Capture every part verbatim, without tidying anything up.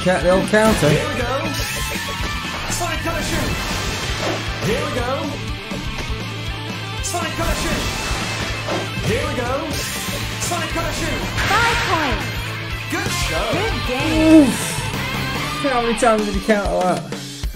Check the old counter. Here we go. Sonic Color Shoot. Here we go. Sonic Color Shoot. Here we go. Sonic Color Shoot. Five points. Good show. Good game. Oof. How many times did you counter that?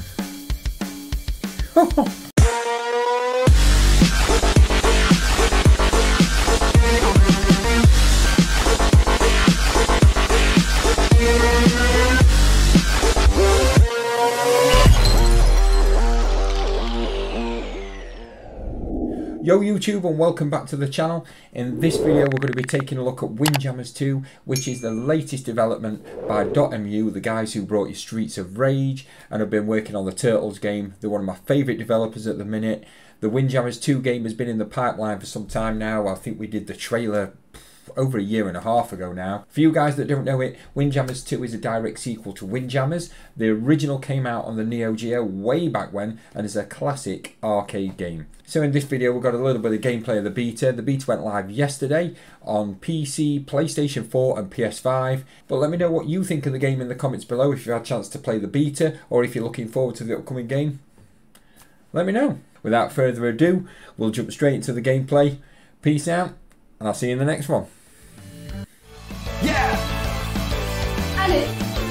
Yo YouTube, and welcome back to the channel. In this video we're going to be taking a look at Windjammers two, which is the latest development by Dotemu, the guys who brought you Streets of Rage and have been working on the Turtles game. They're one of my favourite developers at the minute. The Windjammers two game has been in the pipeline for some time now. I think we did the trailer over a year and a half ago now. For you guys that don't know it, Windjammers two is a direct sequel to Windjammers. The original came out on the Neo Geo way back when and is a classic arcade game. So in this video we've got a little bit of gameplay of the beta. The beta went live yesterday on P C, PlayStation four and P S five. But let me know what you think of the game in the comments below if you've had a chance to play the beta or if you're looking forward to the upcoming game. Let me know. Without further ado, we'll jump straight into the gameplay. Peace out, and I'll see you in the next one. Yeah! Allez.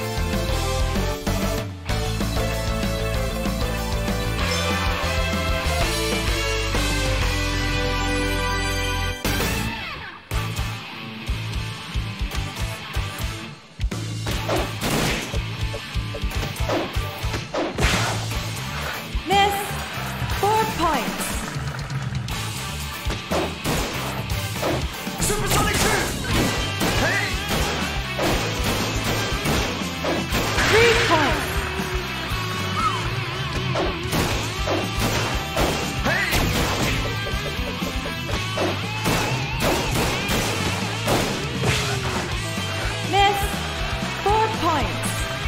Miss. Four points. Supersonic Shoot! Hey! Three points. Hey! Miss. Four points.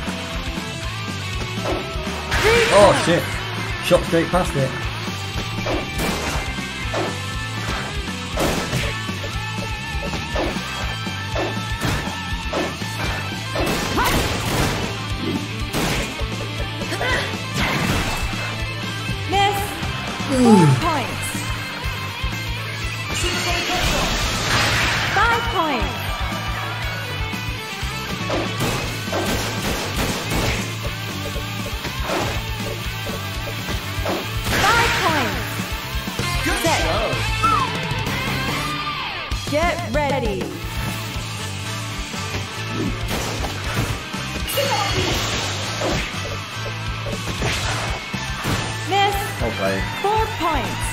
Three Oh points. shit, shot straight past it. Miss. Four points. Five points. Five points. Good Set. show! Get ready. Miss. Okay. Four points.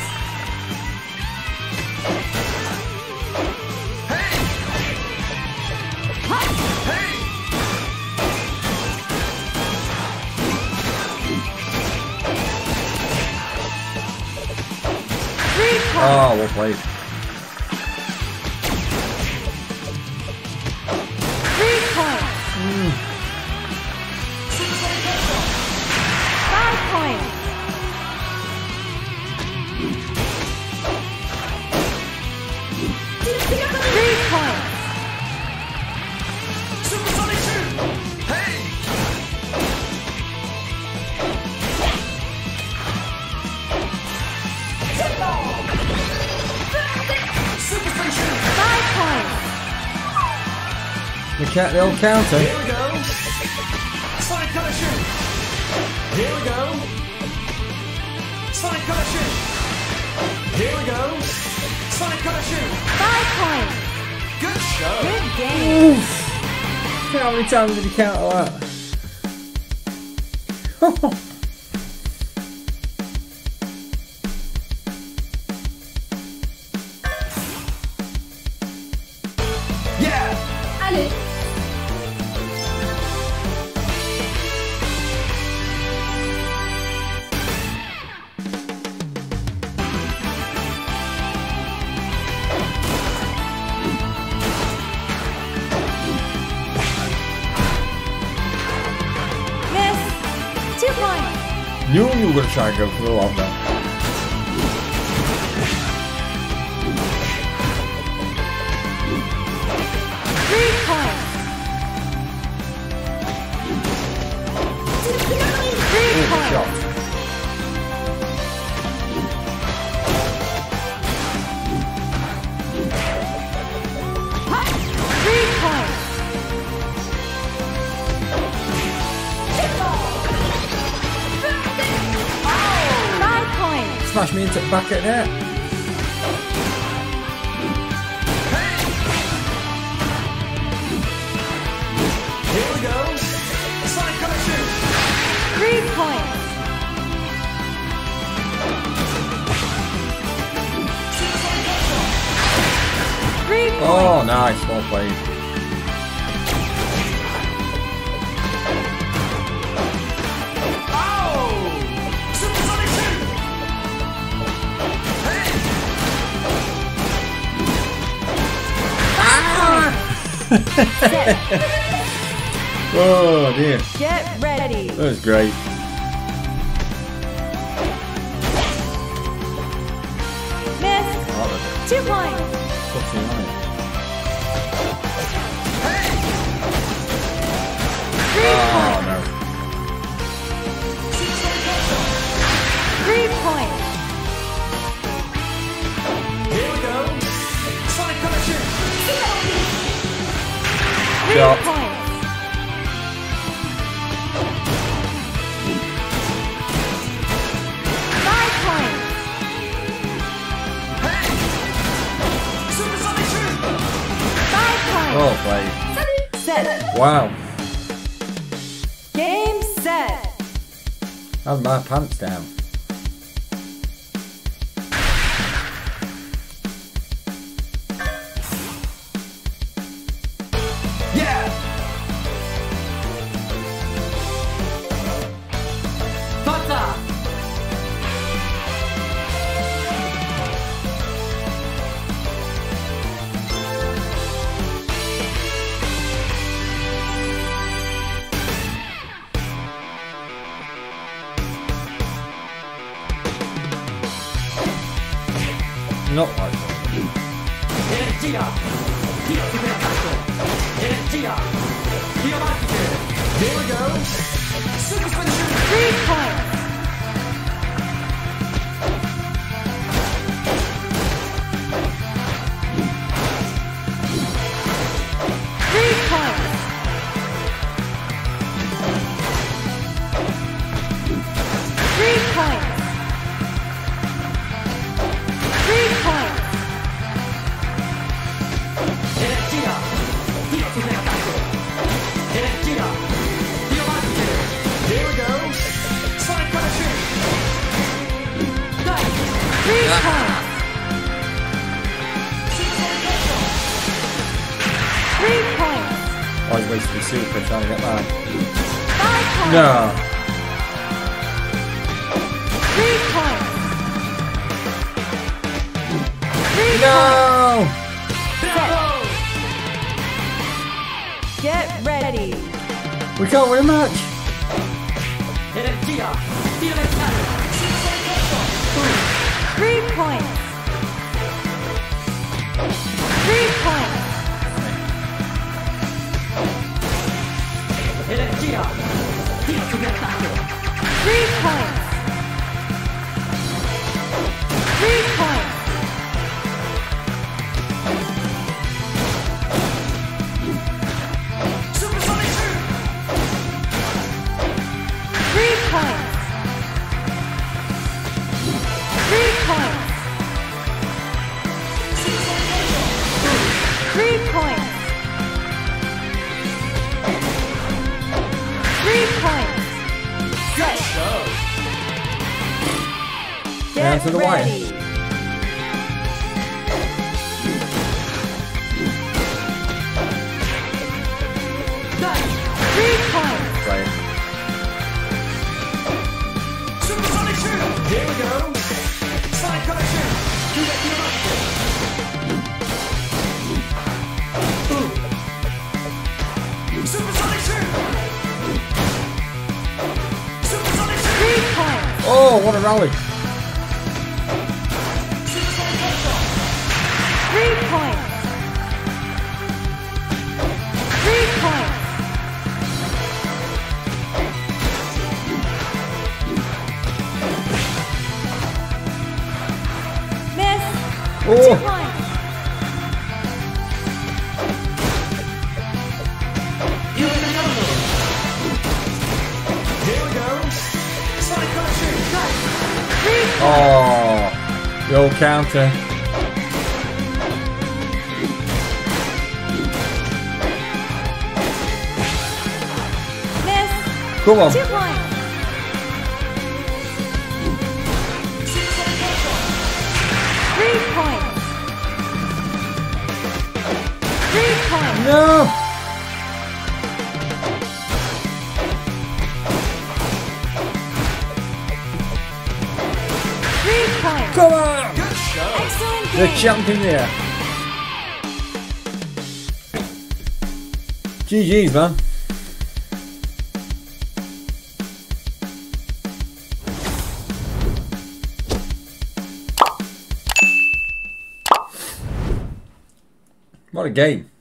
Hey! Hey! Three points. Oh, well played. Three points. Five points. Three points. Supersonic Shoot! Hey! Supersonic Shoot! Five points. We check the old counter. Here we go. Sonic Color Shoot. Here we go. Sonic Color Shoot. Here we go. Sonic Color Shoot. Five points. Good show. Good game. Oof. How many times did you counter that? Yeah. Allez. Miss. Two points. Knew you were going to try and go for the long there. Three points. shot. Three points. Five points. Smash me into the back of net. Here we go. Sonic Collection. Three points. Three points. Oh, nice. Well played. Oh! Supersonic two. Hey! Set. Oh dear. Get ready. That was great. Miss. Oh, Two points. what's he on it? Three Oh points. no. Three points. Here we go. Sonic Collection. Three Shot. points. Five points. Hey! Supersonic two. Five points. Well played. Set. Wow. Game set. I had my pants down. Yeah! Fata! Not like that. Energia! Dio di mercato! Energia! Dio marketing! Here we go! Super Special! Three points. Three points. Three points. Three points. Energia! Dio di mercato! Energia! Dio marketing! Here we go! Sonic Collection! Nice! Three points. Three points. I wasted the super trying to get that. Five points. No. Three points. Three No. Bravo! points. Get ready. We can't win a match. Energia! Dio mercato! Three points. Three points. Energia! Dio di mercato! Three points. Three points. Supersonic two! Three points. Three points. Three points. Three points. Set. Get Down to the wire. ready. Three points. Play it. Supersonic two! Here we go! Sonic Collection! Dio di mercato! Supersonic two! Supersonic two! Three points. Oh, what a rally. Three points. Three points. Two Oh, points. You in the jungle. Here we go. Sonic Color two. Go. Three points. oh, the old counter. Miss. Come on. Two points. Three points. Three points. No. Three points. Come on. Good show. Excellent The game. champion there. G G's, man. What a game.